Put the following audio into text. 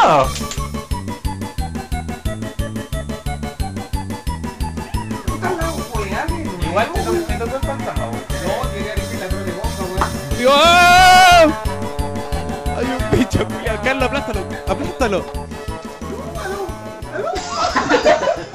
¡No! Igual me tocó el fantasma, weón. No, quería elegir la torre de bomba, weón. ¡Dios! Hay un bicho, culiao. Carlos, aplástalo, aplástalo.